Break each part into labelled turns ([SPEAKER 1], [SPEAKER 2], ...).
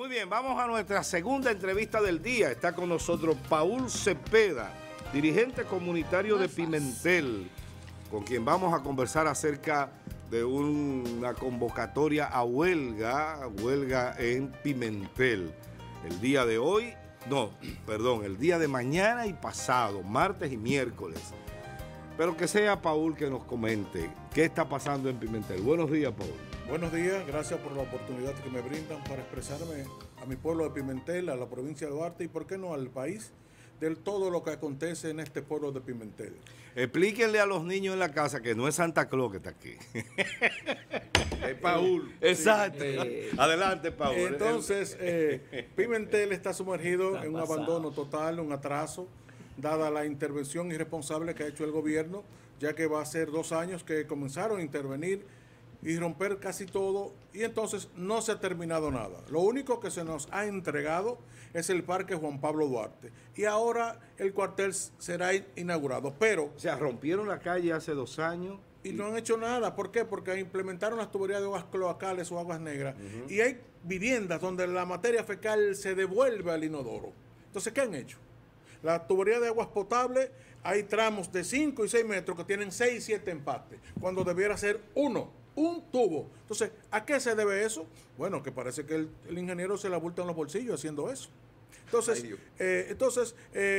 [SPEAKER 1] Muy bien, vamos a nuestra segunda entrevista del día. Está con nosotros Paul Cepeda, dirigente comunitario de Pimentel, con quien vamos a conversar acerca de una convocatoria a huelga en Pimentel. El día de hoy, el día de mañana y pasado, martes y miércoles. Pero que sea Paul que nos comente qué está pasando en Pimentel. Buenos días, Paul.
[SPEAKER 2] Buenos días, gracias por la oportunidad que me brindan para expresarme a mi pueblo de Pimentel, a la provincia de Duarte y, por qué no, al país, de todo lo que acontece en este pueblo de Pimentel.
[SPEAKER 1] Explíquenle a los niños en la casa que no es Santa Claus que está aquí. Es Paul. Exacto. Adelante, Paul.
[SPEAKER 2] Entonces, Pimentel está sumergido en un abandono total, un atraso, dada la intervención irresponsable que ha hecho el gobierno, ya que va a ser 2 años que comenzaron a intervenir y romper casi todo, y entonces no se ha terminado nada. Lo único que se nos ha entregado es el Parque Juan Pablo Duarte, y ahora el cuartel será inaugurado, pero...
[SPEAKER 1] O sea, rompieron la calle hace 2 años.
[SPEAKER 2] Y no han hecho nada. ¿Por qué? Porque implementaron las tuberías de aguas cloacales o aguas negras, y hay viviendas donde la materia fecal se devuelve al inodoro. Entonces, ¿qué han hecho? La tubería de aguas potables, hay tramos de 5 y 6 metros que tienen 6 y 7 empastes, cuando debiera ser un tubo. Entonces, ¿a qué se debe eso? Bueno, que parece que el ingeniero se la abulta en los bolsillos haciendo eso. Entonces,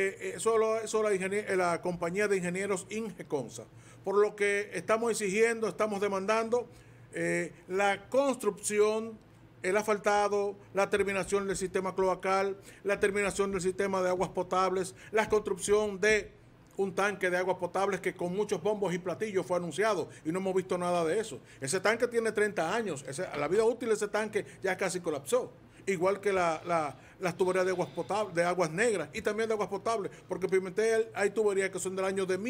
[SPEAKER 2] la compañía de ingenieros Ingeconsa, por lo que estamos exigiendo, estamos demandando la construcción, el asfaltado, la terminación del sistema cloacal, la terminación del sistema de aguas potables, la construcción de un tanque de aguas potables que con muchos bombos y platillos fue anunciado y no hemos visto nada de eso. Ese tanque tiene 30 años, la vida útil de ese tanque ya casi colapsó. Igual que las tuberías de aguas potables, de aguas negras y también de aguas potables, porque en Pimentel hay tuberías que son del año de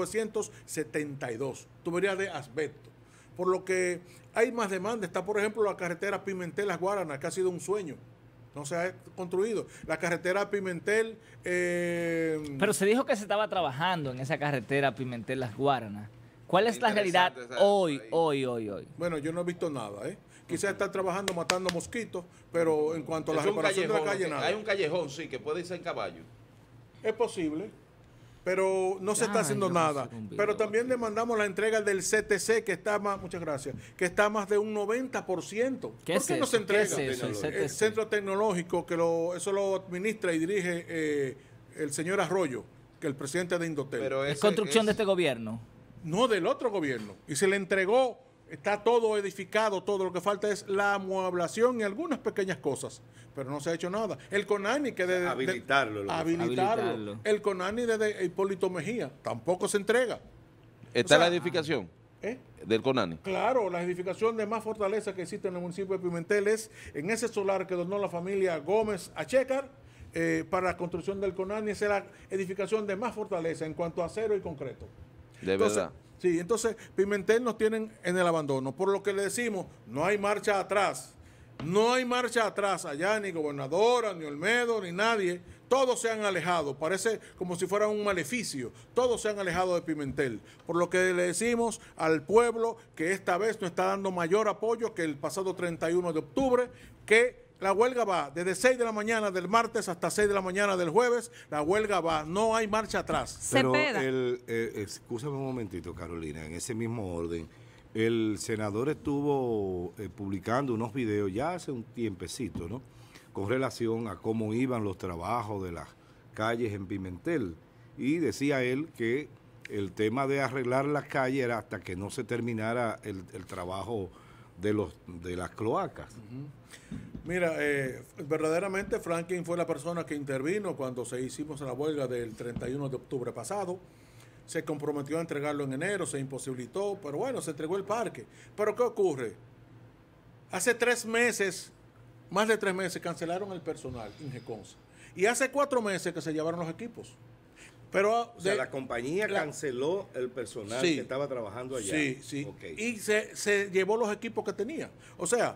[SPEAKER 2] 1972, tuberías de asbesto. Por lo que hay más demanda. Está, por ejemplo, la carretera Pimentel-Las Guaranas, que ha sido un sueño. No se ha construido. La carretera Pimentel...
[SPEAKER 3] Pero se dijo que se estaba trabajando en esa carretera Pimentel-Las Guaranas. ¿Cuál es la realidad hoy?
[SPEAKER 2] Bueno, yo no he visto nada, ¿eh? Quizás están trabajando matando mosquitos, pero en cuanto a la reparación de la calle, nada.
[SPEAKER 4] Hay un callejón, sí, que puede irse en caballo.
[SPEAKER 2] Es posible, pero no se está haciendo nada. Pero también demandamos la entrega del CTC, que está más, muchas gracias, que está más de un 90%. ¿Por qué no se entrega?
[SPEAKER 3] ¿Qué es eso,
[SPEAKER 2] el Centro Tecnológico, que eso lo administra y dirige el señor Arroyo, que es el presidente de Indotel.
[SPEAKER 3] Pero ¿es construcción de este gobierno?
[SPEAKER 2] No, del otro gobierno. Y se le entregó. Está todo edificado, todo lo que falta es la amueblación y algunas pequeñas cosas, pero no se ha hecho nada. El CONANI, que debe habilitarlo. El CONANI de Hipólito Mejía tampoco se entrega.
[SPEAKER 4] ¿Está la edificación del CONANI?
[SPEAKER 2] Claro, la edificación de más fortaleza que existe en el municipio de Pimentel es en ese solar que donó la familia Gómez Achecar para la construcción del CONANI. Esa es la edificación de más fortaleza en cuanto a acero y concreto.
[SPEAKER 4] Verdad.
[SPEAKER 2] Sí, entonces Pimentel nos tienen en el abandono, por lo que le decimos, no hay marcha atrás. No hay marcha atrás allá, ni gobernadora, ni Olmedo, ni nadie. Todos se han alejado, parece como si fuera un maleficio. Todos se han alejado de Pimentel. Por lo que le decimos al pueblo que esta vez nos está dando mayor apoyo que el pasado 31 de octubre, que la huelga va desde 6 de la mañana del martes hasta 6 de la mañana del jueves. La huelga va, no hay marcha atrás.
[SPEAKER 1] Pero escúchame un momentito, Carolina, en ese mismo orden. El senador estuvo publicando unos videos ya hace un tiempecito, ¿no?, con relación a cómo iban los trabajos de las calles en Pimentel. Y decía él que el tema de arreglar las calles era hasta que no se terminara el trabajo de las cloacas.
[SPEAKER 2] Mira, verdaderamente Franklin fue la persona que intervino cuando hicimos la huelga del 31 de octubre pasado. Se comprometió a entregarlo en enero, se imposibilitó, pero bueno, se entregó el parque. Pero ¿qué ocurre? Hace 3 meses, más de 3 meses, cancelaron el personal, Ingeconsa. Y hace 4 meses que se llevaron los equipos. Pero
[SPEAKER 1] la compañía canceló el personal que estaba trabajando allá.
[SPEAKER 2] Sí. Okay. Y se llevó los equipos que tenía. O sea,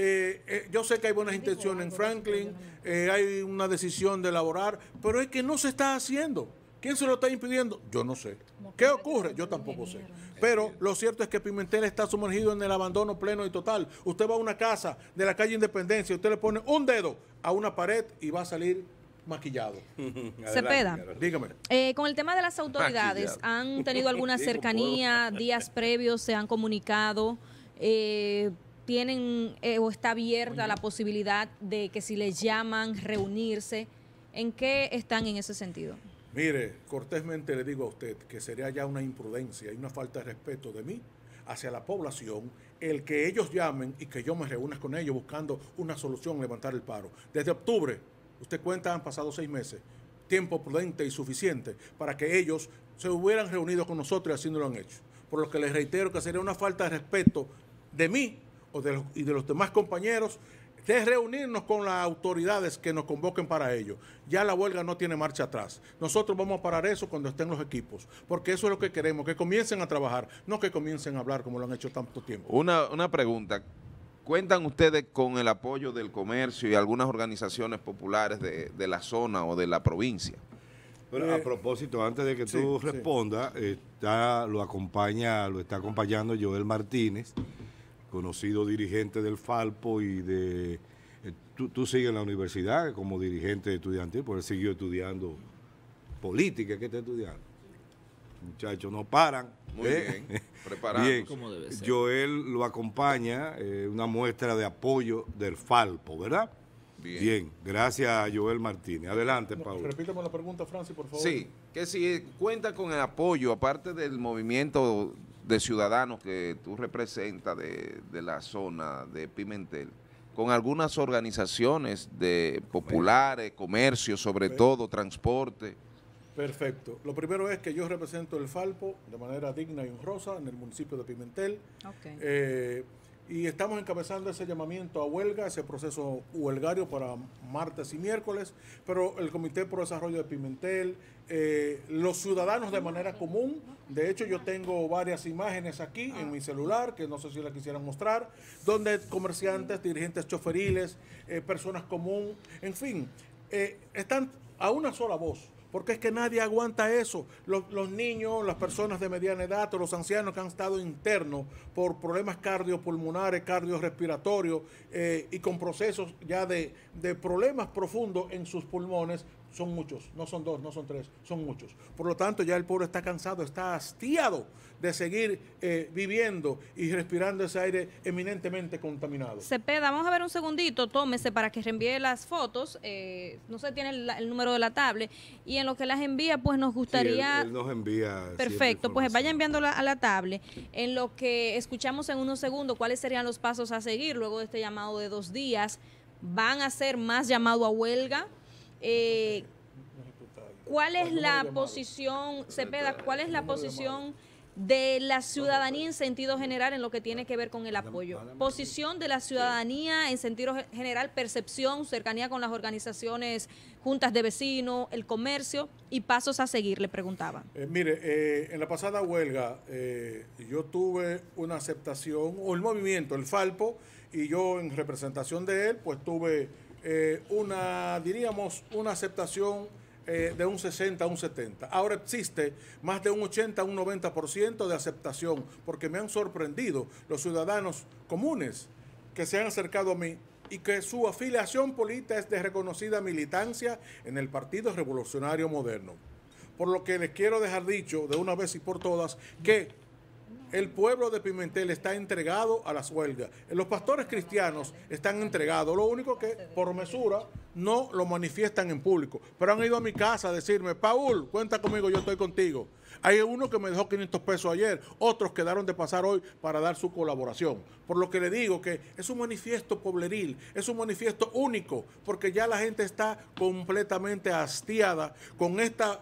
[SPEAKER 2] yo sé que hay buenas intenciones en Franklin, hay una decisión de elaborar, pero es que no se está haciendo. ¿Quién se lo está impidiendo? Yo no sé. ¿Qué ocurre? Yo tampoco sé. Pero lo cierto es que Pimentel está sumergido en el abandono pleno y total. Usted va a una casa de la calle Independencia, usted le pone un dedo a una pared y va a salir maquillado.
[SPEAKER 5] Cepeda,
[SPEAKER 2] dígame.
[SPEAKER 5] Con el tema de las autoridades, ¿han tenido alguna cercanía? ¿Días previos se han comunicado? ¿Tienen o está abierta la posibilidad de que si les llaman, reunirse? ¿En qué están en ese sentido?
[SPEAKER 2] Mire, cortésmente le digo a usted que sería ya una imprudencia y una falta de respeto de mí hacia la población el que ellos llamen y que yo me reúna con ellos buscando una solución, levantar el paro. Desde octubre, usted cuenta, han pasado 6 meses, tiempo prudente y suficiente para que ellos se hubieran reunido con nosotros y así no lo han hecho. Por lo que les reitero que sería una falta de respeto de mí y de los demás compañeros de reunirnos con las autoridades que nos convoquen para ello. Ya la huelga no tiene marcha atrás. Nosotros vamos a parar eso cuando estén los equipos, porque eso es lo que queremos, que comiencen a trabajar, no que comiencen a hablar como lo han hecho tanto tiempo.
[SPEAKER 4] Una pregunta. ¿Cuentan ustedes con el apoyo del comercio y algunas organizaciones populares de la zona o de la provincia?
[SPEAKER 1] Bueno, a propósito, antes de que tú respondas, lo está acompañando Joel Martínez, conocido dirigente del Falpo y de... Tú sigues en la universidad como dirigente estudiantil, porque él siguió estudiando política. ¿Qué está estudiando? Muchachos, no paran.
[SPEAKER 4] Muy bien, preparados.
[SPEAKER 1] Bien.
[SPEAKER 3] Como debe ser.
[SPEAKER 1] Joel lo acompaña, una muestra de apoyo del Falpo, ¿verdad? Bien, gracias a Joel Martínez. Adelante, Pablo.
[SPEAKER 2] Repítame la pregunta, Francis, por favor.
[SPEAKER 4] Sí, que si cuenta con el apoyo, aparte del movimiento de ciudadanos que tú representas de la zona de Pimentel, con algunas organizaciones de populares, comercio, sobre todo, transporte.
[SPEAKER 2] Perfecto. Lo primero es que yo represento el Falpo de manera digna y honrosa en el municipio de Pimentel.
[SPEAKER 5] Okay.
[SPEAKER 2] Y estamos encabezando ese llamamiento a huelga, ese proceso huelgario para martes y miércoles, pero el Comité Pro Desarrollo de Pimentel, los ciudadanos de manera común, de hecho yo tengo varias imágenes aquí en mi celular, que no sé si la quisieran mostrar, donde comerciantes, dirigentes choferiles, personas comunes, en fin, están a una sola voz. Porque es que nadie aguanta eso. Los niños, las personas de mediana edad o los ancianos que han estado internos por problemas cardiopulmonares, cardiorrespiratorios y con procesos ya de problemas profundos en sus pulmones, son muchos, no son 2, no son 3, son muchos. Por lo tanto, ya el pueblo está cansado, está hastiado de seguir viviendo y respirando ese aire eminentemente contaminado.
[SPEAKER 5] Cepeda, vamos a ver un segundito, tómese para que reenvíe las fotos, no sé, tiene el número de la tablet, y en lo que las envía, pues nos gustaría...
[SPEAKER 1] Sí, él nos envía...
[SPEAKER 5] Perfecto, pues vaya enviándola a la tablet, en lo que escuchamos en unos segundos cuáles serían los pasos a seguir luego de este llamado de 2 días. ¿Van a hacer más llamado a huelga? ¿Cuál es la posición, Cepeda, cuál es la posición de la ciudadanía en sentido general en lo que tiene que ver con el apoyo? Posición de la ciudadanía en sentido general, percepción, cercanía con las organizaciones, juntas de vecinos, el comercio y pasos a seguir, le preguntaba.
[SPEAKER 2] Mire, en la pasada huelga yo tuve una aceptación, o el movimiento, el Falpo, y yo en representación de él, pues tuve una aceptación de un 60 a un 70. Ahora existe más de un 80 a un 90% de aceptación, porque me han sorprendido los ciudadanos comunes que se han acercado a mí y que su afiliación política es de reconocida militancia en el Partido Revolucionario Moderno. Por lo que les quiero dejar dicho de una vez y por todas que el pueblo de Pimentel está entregado a las huelgas. Los pastores cristianos están entregados. Lo único que, por mesura, no lo manifiestan en público. Pero han ido a mi casa a decirme, Paul, cuenta conmigo, yo estoy contigo. Hay uno que me dejó 500 pesos ayer. Otros quedaron de pasar hoy para dar su colaboración. Por lo que le digo que es un manifiesto pobleril, es un manifiesto único, porque ya la gente está completamente hastiada con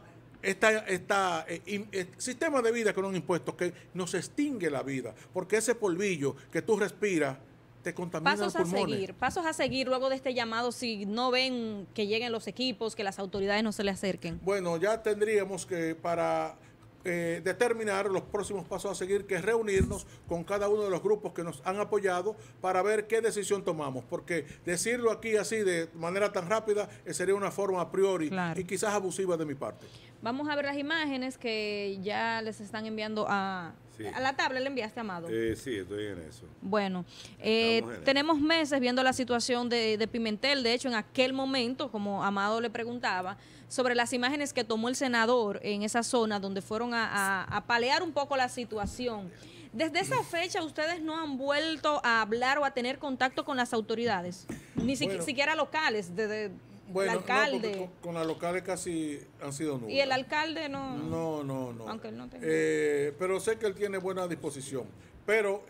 [SPEAKER 2] sistema de vida con un impuesto que nos extingue la vida, porque ese polvillo que tú respiras te contamina los pulmones.
[SPEAKER 5] Pasos a seguir luego de este llamado si no ven que lleguen los equipos, que las autoridades no se le acerquen.
[SPEAKER 2] Bueno, ya tendríamos que para determinar los próximos pasos a seguir, que es reunirnos con cada uno de los grupos que nos han apoyado para ver qué decisión tomamos, porque decirlo aquí así de manera tan rápida sería una forma a priori y quizás abusiva de mi parte.
[SPEAKER 5] Vamos a ver las imágenes que ya les están enviando a la tabla. ¿Le enviaste, Amado?
[SPEAKER 1] Sí, estoy en eso.
[SPEAKER 5] Bueno, tenemos meses viendo la situación de Pimentel. De hecho, en aquel momento, como Amado le preguntaba, sobre las imágenes que tomó el senador en esa zona donde fueron a palear un poco la situación. Desde esa fecha, ¿ustedes no han vuelto a hablar o a tener contacto con las autoridades? Ni siquiera locales,
[SPEAKER 2] bueno,
[SPEAKER 5] el alcalde.
[SPEAKER 2] No, con las locales casi han sido nulas.
[SPEAKER 5] ¿Y el alcalde no?
[SPEAKER 2] No.
[SPEAKER 5] Aunque él no tenga.
[SPEAKER 2] Pero sé que él tiene buena disposición. Pero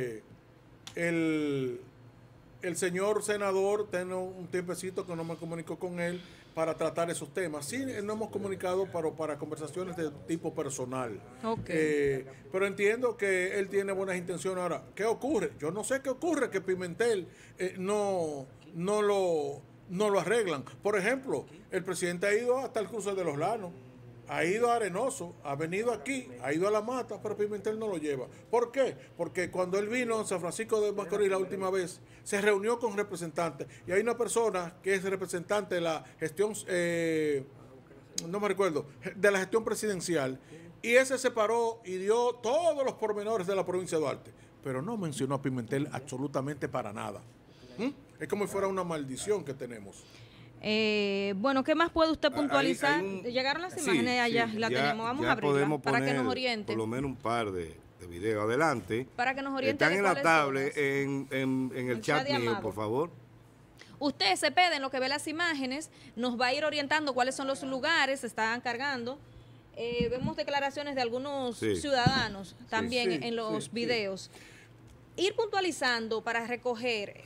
[SPEAKER 2] el señor senador tiene un tiempecito que no me comunico con él para tratar esos temas. Sí, no hemos comunicado para conversaciones de tipo personal. Pero entiendo que él tiene buenas intenciones. Ahora, ¿qué ocurre? Yo no sé qué ocurre, que Pimentel no lo arreglan. Por ejemplo, el presidente ha ido hasta el cruce de los Llanos, ha ido a Arenoso, ha venido aquí, ha ido a La Mata, pero Pimentel no lo lleva. ¿Por qué? Porque cuando él vino a San Francisco de Macorís la última vez, se reunió con representantes, y hay una persona que es representante de la gestión, no me recuerdo, de la gestión presidencial, y ese se paró y dio todos los pormenores de la provincia de Duarte, pero no mencionó a Pimentel absolutamente para nada. Es como si fuera una maldición que tenemos.
[SPEAKER 5] Bueno, ¿qué más puede usted puntualizar? Llegaron las imágenes allá, la tenemos. Vamos a abrirla para que nos oriente.
[SPEAKER 1] Por lo menos un par de videos. Adelante.
[SPEAKER 5] Para que nos oriente.
[SPEAKER 1] Están en la tablet, en el chat mío, por favor.
[SPEAKER 5] Usted, Cepeda, en lo que ve las imágenes, nos va a ir orientando cuáles son los lugares, se están cargando. Vemos declaraciones de algunos ciudadanos también en los videos. Ir puntualizando para recoger.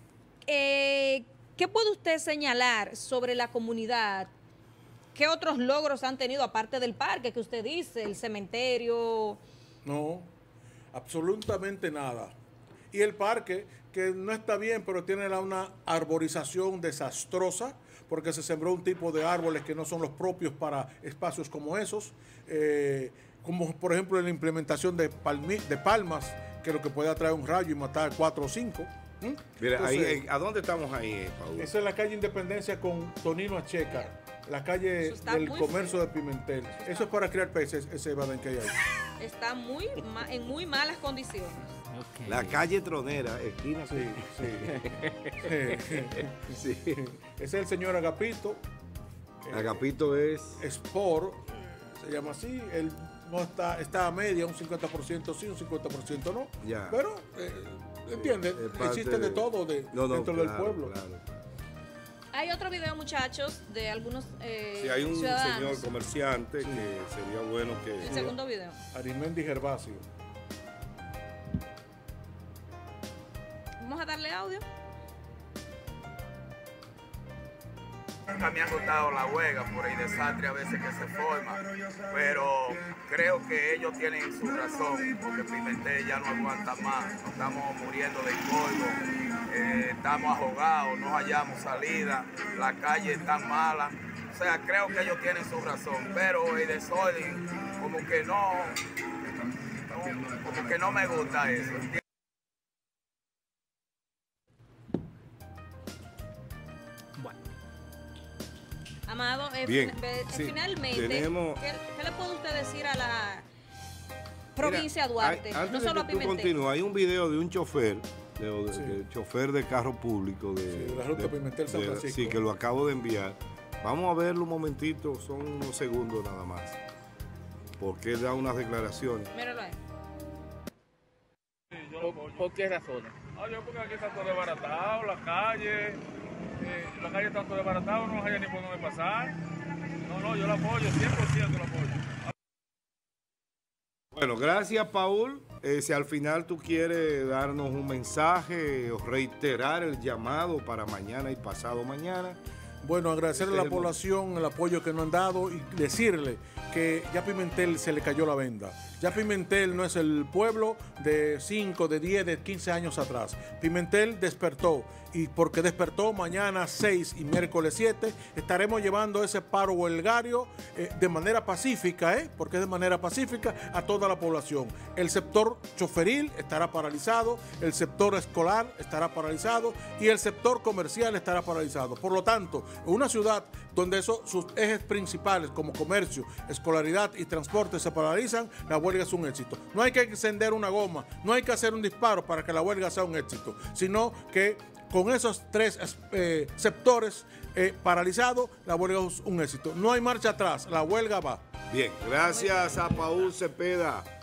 [SPEAKER 5] ¿Qué puede usted señalar sobre la comunidad? ¿Qué otros logros han tenido aparte del parque que usted dice, el cementerio?
[SPEAKER 2] No, absolutamente nada. Y el parque, que no está bien, pero tiene una arborización desastrosa, porque se sembró un tipo de árboles que no son los propios para espacios como esos, como por ejemplo la implementación de palmas, que lo que puede atraer un rayo y matar 4 o 5.
[SPEAKER 1] Mira, entonces, ¿a dónde estamos ahí, Paul?
[SPEAKER 2] Esa es la calle Independencia con Tonino Acheca, la calle del comercio de Pimentel. Eso es para criar peces, ese badén que hay ahí.
[SPEAKER 5] Está en muy malas condiciones.
[SPEAKER 1] La calle Tronera, esquina.
[SPEAKER 2] Sí. Ese es el señor Agapito.
[SPEAKER 1] Agapito es
[SPEAKER 2] Sport, se llama así. Él no está a media, un 50% sí, un 50% no.
[SPEAKER 1] Ya.
[SPEAKER 2] Pero ¿entiendes? Existe de todo dentro del pueblo.
[SPEAKER 1] Claro.
[SPEAKER 5] Hay otro video, muchachos, de algunos
[SPEAKER 1] sí, hay un
[SPEAKER 5] ciudadanos.
[SPEAKER 1] señor comerciante que sería bueno que...
[SPEAKER 5] El segundo video.
[SPEAKER 2] Arimendi Gervasio.
[SPEAKER 5] Vamos a darle audio.
[SPEAKER 6] Nunca me ha gustado la huelga por el desastre a veces que se forma, pero creo que ellos tienen su razón, porque Pimentel ya no aguanta más, nos estamos muriendo de polvo, estamos ahogados, no hallamos salida, la calle está mala, o sea, creo que ellos tienen su razón, pero el desorden como que no me gusta eso.
[SPEAKER 5] Amado, finalmente, ¿qué le puede usted decir a la provincia de Duarte? No solo a Pimentel.
[SPEAKER 1] Hay un video de un chofer, chofer de carro público de
[SPEAKER 2] la ruta Pimentel San Francisco.
[SPEAKER 1] Sí, que lo acabo de enviar. Vamos a verlo un momentito, son unos segundos nada más, porque él da unas declaraciones.
[SPEAKER 5] Míralo ahí.
[SPEAKER 7] ¿Por qué razones? Yo porque aquí está todo desbaratado, la calle está todo desbaratado, no hay ni por dónde pasar. No, yo lo apoyo, 100% lo apoyo.
[SPEAKER 1] Bueno, gracias, Paul. Si al final tú quieres darnos un mensaje o reiterar el llamado para mañana y pasado mañana.
[SPEAKER 2] Bueno, agradecerle a la población el apoyo que nos han dado y decirle que ya Pimentel se le cayó la venda. Ya Pimentel no es el pueblo de 5, de 10, de 15 años atrás. Pimentel despertó y porque despertó mañana 6 y miércoles 7, estaremos llevando ese paro huelgario de manera pacífica, porque es de manera pacífica a toda la población. El sector choferil estará paralizado, el sector escolar estará paralizado y el sector comercial estará paralizado. Por lo tanto, en una ciudad donde sus ejes principales como comercio, escolaridad y transporte se paralizan, la huelga es un éxito. No hay que encender una goma, no hay que hacer un disparo para que la huelga sea un éxito, sino que con esos tres sectores paralizados, la huelga es un éxito. No hay marcha atrás, la huelga va.
[SPEAKER 1] Bien, gracias a Paul Cepeda.